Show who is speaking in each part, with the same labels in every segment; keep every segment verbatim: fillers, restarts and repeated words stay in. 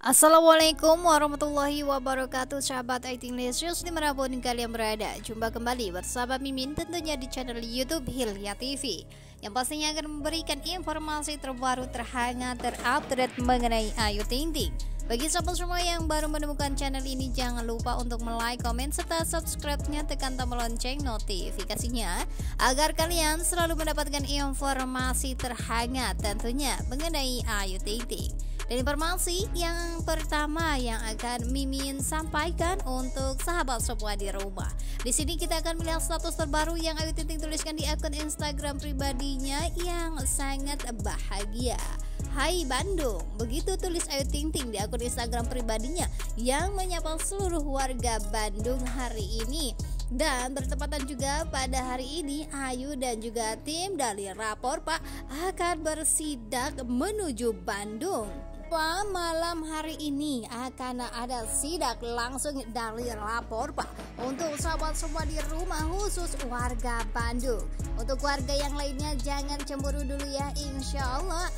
Speaker 1: Assalamualaikum warahmatullahi wabarakatuh, sahabat I T Lesius dimanapun kalian berada. Jumpa kembali bersama Mimin tentunya di channel YouTube Hilya T V, yang pastinya akan memberikan informasi terbaru, terhangat, terupdate mengenai Ayu Ting Ting. Bagi sahabat semua yang baru menemukan channel ini, jangan lupa untuk like, komen, serta subscribe-nya, tekan tombol lonceng notifikasinya agar kalian selalu mendapatkan informasi terhangat tentunya mengenai Ayu Ting Ting. Dan informasi yang pertama yang akan Mimin sampaikan untuk sahabat semua di rumah. Di sini kita akan melihat status terbaru yang Ayu Ting Ting tuliskan di akun Instagram pribadinya yang sangat bahagia. Hai Bandung, begitu tulis Ayu Ting Ting di akun Instagram pribadinya yang menyapa seluruh warga Bandung hari ini. Dan bertepatan juga pada hari ini Ayu dan juga tim dari Rapor Pak akan bersidak menuju Bandung. Pak, malam hari ini akan ada sidak langsung dari Rapor Pak untuk sahabat semua di rumah, khusus warga Bandung. Untuk warga yang lainnya jangan cemburu dulu ya, insya Allah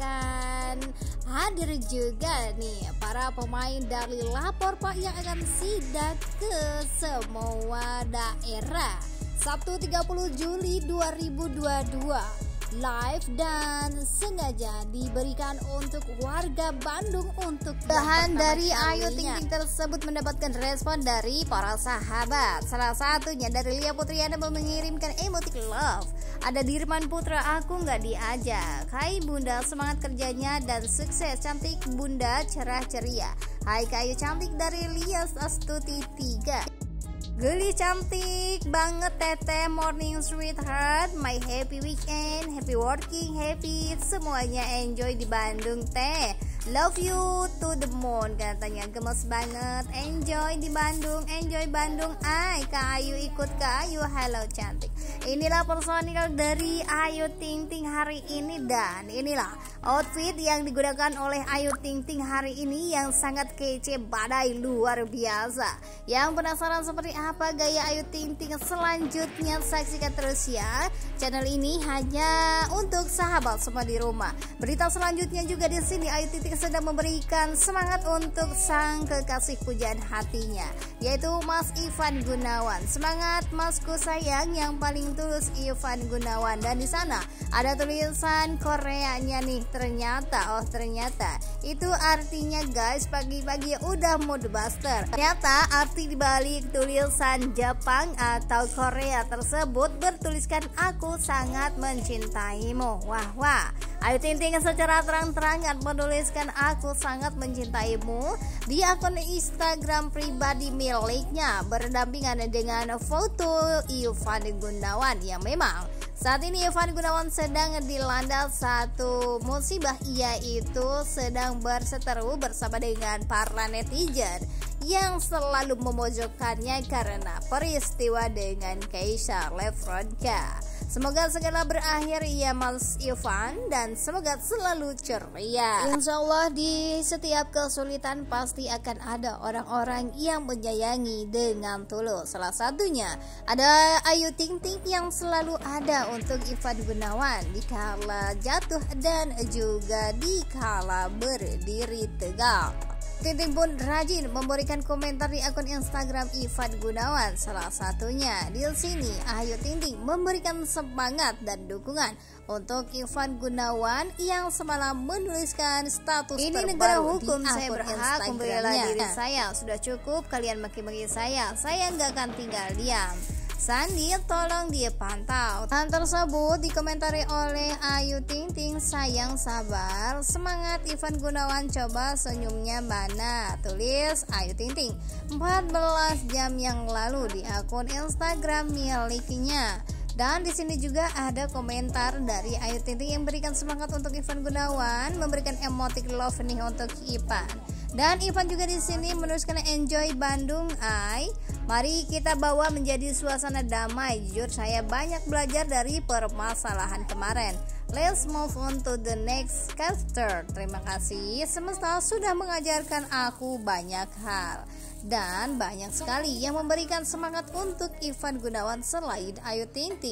Speaker 1: akan hadir juga nih para pemain dari Rapor Pak yang akan sidak ke semua daerah Sabtu tiga puluh Juli dua ribu dua puluh dua. Live dan sengaja diberikan untuk warga Bandung. Untuk bahan dari Ayu Ting Ting tersebut mendapatkan respon dari para sahabat. Salah satunya dari Lia Putriana mengirimkan emotik love. Ada Dirman Putra, aku nggak diajak. Hai Bunda, semangat kerjanya dan sukses. Cantik Bunda, cerah ceria. Hai Kak Ayu cantik dari Lia Astuti tiga. Geli cantik banget Teteh, morning sweetheart, my happy weekend, happy working, happy semuanya enjoy di Bandung teh. Love you to the moon, katanya gemes banget, enjoy di Bandung, enjoy Bandung. Ay, Kak Ayu ikut Kak Ayu, halo cantik. Inilah personil dari Ayu Ting Ting hari ini, dan inilah outfit yang digunakan oleh Ayu Ting Ting hari ini yang sangat kece, badai luar biasa. Yang penasaran seperti apa gaya Ayu Ting Ting selanjutnya, saksikan terus ya. Channel ini hanya untuk sahabat semua di rumah. Berita selanjutnya juga di sini Ayu Ting Ting sedang memberikan semangat untuk sang kekasih pujaan hatinya, yaitu Mas Ivan Gunawan. Semangat Masku sayang, yang paling tulus Ivan Gunawan. Dan di sana ada tulisan Koreanya nih, ternyata oh ternyata itu artinya guys, pagi-pagi udah mood buster. Ternyata arti dibalik tulisan Jepang atau Korea tersebut bertuliskan aku sangat mencintaimu. Wah wah, Ayu Ting Ting secara terang-terangan menuliskan aku sangat mencintaimu di akun Instagram pribadi miliknya, berdampingan dengan foto Ivan Gunawan yang memang saat ini Ivan Gunawan sedang dilanda satu musibah, yaitu sedang berseteru bersama dengan para netizen yang selalu memojokkannya karena peristiwa dengan Keisha Lefronka. Semoga segala berakhir ya Mas Ivan, dan semoga selalu ceria. Insya Allah di setiap kesulitan pasti akan ada orang-orang yang menyayangi dengan tulus. Salah satunya ada Ayu Ting Ting yang selalu ada untuk Ivan Gunawan dikala jatuh dan juga dikala berdiri tegak. Ting Ting pun rajin memberikan komentar di akun Instagram Ivan Gunawan. Salah satunya di sini Ayu Ting Ting memberikan semangat dan dukungan untuk Ivan Gunawan yang semalam menuliskan status ini terbaru. Ini negara hukum, saya berhak membela diri saya. Sudah cukup kalian maki-maki saya. Saya nggak akan tinggal diam. Sandi tolong dia pantau. Hal tersebut dikomentari oleh Ayu Ting Ting, sayang sabar, semangat Ivan Gunawan, coba senyumnya mana, tulis Ayu Ting Ting empat belas jam yang lalu di akun Instagram miliknya. Dan di sini juga ada komentar dari Ayu Ting Ting yang memberikan semangat untuk Ivan Gunawan, memberikan emotik love nih untuk Ivan. Dan Ivan juga di sini menuliskan enjoy Bandung, ay. Mari kita bawa menjadi suasana damai. Jujur saya banyak belajar dari permasalahan kemarin. Let's move on to the next chapter. Terima kasih semesta sudah mengajarkan aku banyak hal. Dan banyak sekali yang memberikan semangat untuk Ivan Gunawan selain Ayu Ting Ting.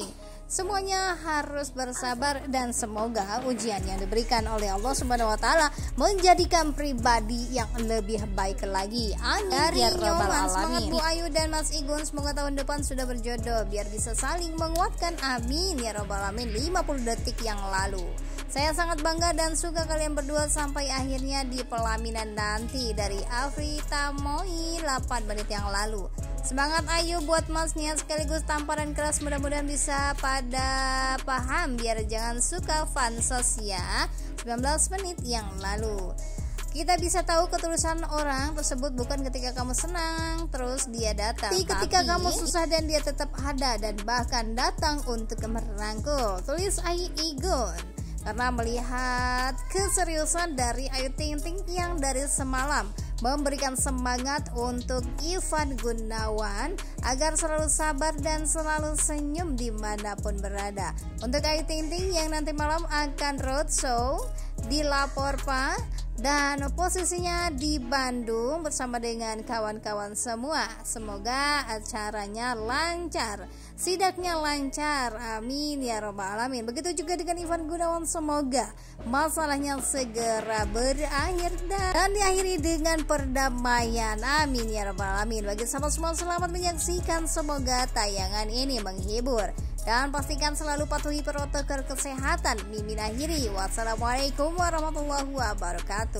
Speaker 1: Semuanya harus bersabar dan semoga ujian yang diberikan oleh Allah Subhanahu wa taala menjadikan pribadi yang lebih baik lagi. Amin. Dari ya Nyoman, semangat Bu Ayu dan Mas Igun, semoga tahun depan sudah berjodoh biar bisa saling menguatkan. Amin ya rabbal alamin. lima puluh detik yang lalu. Saya sangat bangga dan suka kalian berdua sampai akhirnya di pelaminan nanti. Dari Afrita Moi delapan menit yang lalu. Semangat Ayu buat masnya sekaligus tamparan keras, mudah-mudahan bisa pada paham biar jangan suka fansos ya. sembilan belas menit yang lalu. Kita bisa tahu ketulusan orang tersebut bukan ketika kamu senang terus dia datang, tapi ketika tapi... kamu susah dan dia tetap ada dan bahkan datang untuk merangkul. Tulis Ayu Igun. Karena melihat keseriusan dari Ayu Ting Ting yang dari semalam memberikan semangat untuk Ivan Gunawan agar selalu sabar dan selalu senyum dimanapun berada. Untuk Ayu Ting Ting yang nanti malam akan roadshow di Laporpa dan posisinya di Bandung bersama dengan kawan-kawan semua. Semoga acaranya lancar, sidaknya lancar, amin ya robbal alamin. Begitu juga dengan Ivan Gunawan, semoga masalahnya segera berakhir dan diakhiri dengan perdamaian, amin ya robbal alamin. Bagi sahabat semua, selamat menyaksikan, semoga tayangan ini menghibur dan pastikan selalu patuhi protokol kesehatan. Mimin akhiri, wassalamualaikum warahmatullahi wabarakatuh.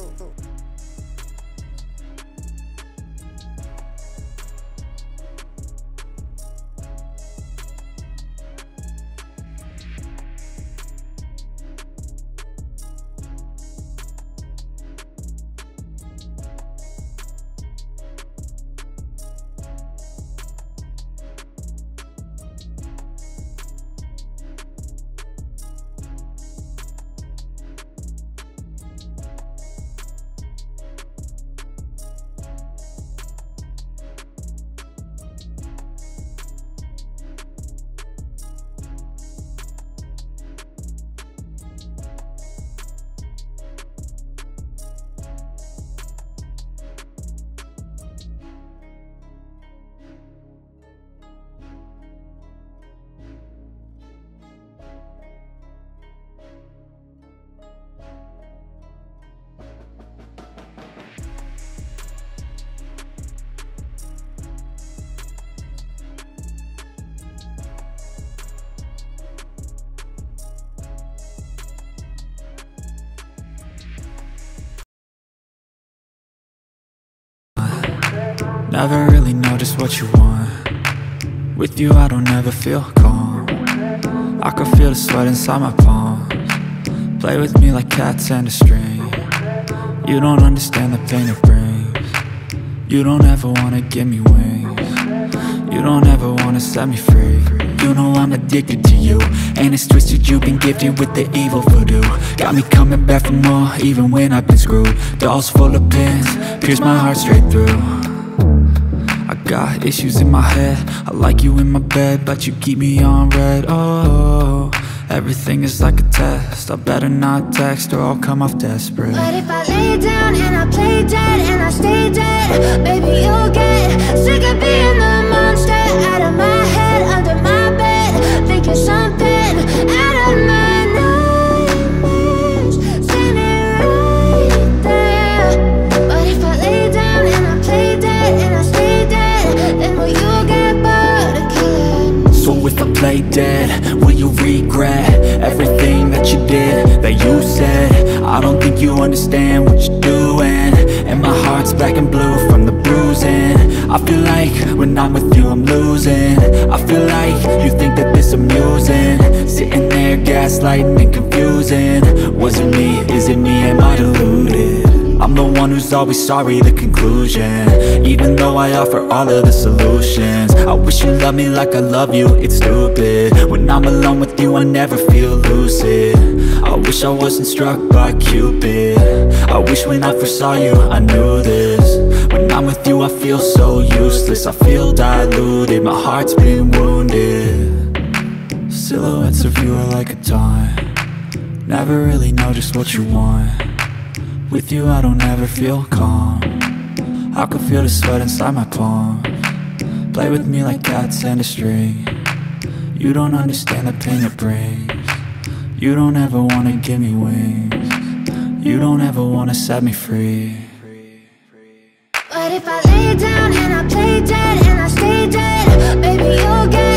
Speaker 2: Never really know just what you want. With you I don't ever feel calm. I can feel the sweat inside my palms. Play with me like cats and a string. You don't understand the pain it brings. You don't ever wanna give me wings. You don't ever wanna set me free. You know I'm addicted to you, and it's twisted, you've been gifted with the evil voodoo. Got me coming back for more, even when I've been screwed. Dolls full of pins, pierce my heart straight through. I got issues in my head, I like you in my bed, but you keep me on red. Oh, everything is like a test, I better not text or I'll come off desperate.
Speaker 3: But if I lay down and I play dead and I stay dead, baby you'll get sick of being the monster out of my head, under my bed, thinking something out of my nightmares, standing right there. But if I lay down and I play dead and I stay dead, then will you get bored of killing?
Speaker 2: So if I play dead, will you regret everything that you did, that you said? I don't think you understand what you're doing, and my heart's black and blue from the bruising. I feel like when I'm with you I'm losing. I feel like you think that this amusing, sitting there gaslighting and confusing. Was it me? Is it me? Am I deluded? I'm the one who's always sorry, the conclusion, even though I offer all of the solutions. I wish you loved me like I love you, it's stupid. When I'm alone with you I never feel lucid. I wish I wasn't struck by Cupid. I wish when I first saw you I knew this. When I'm with you I feel so useless, I feel diluted, my heart's been wounded. Silhouettes of you are like a taunt, never really know just what you want. With you I don't ever feel calm, I can feel the sweat inside my palms. Play with me like cats and a string. You don't understand the pain it brings. You don't ever wanna give me wings. You don't ever wanna set me free.
Speaker 3: But if I lay down and I play dead and I stay dead, baby, you'll get